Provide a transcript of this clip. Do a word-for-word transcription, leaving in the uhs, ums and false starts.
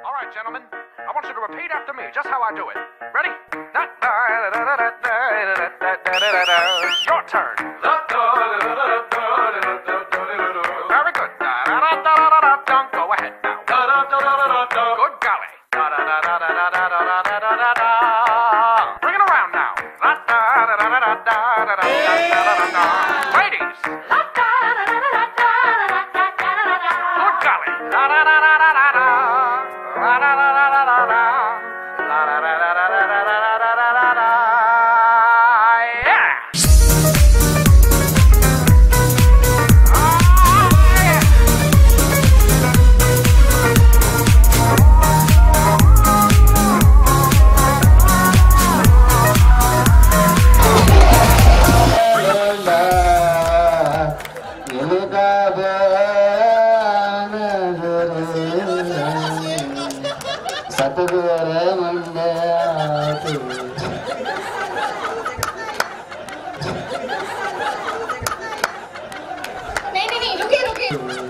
All right, gentlemen. I want you to repeat after me, just how I do it. Ready? Your turn. Very good. Go ahead now. Good golly. Bring it around now. Ladies. Good golly. नहीं नहीं नहीं रुकिए रुकिए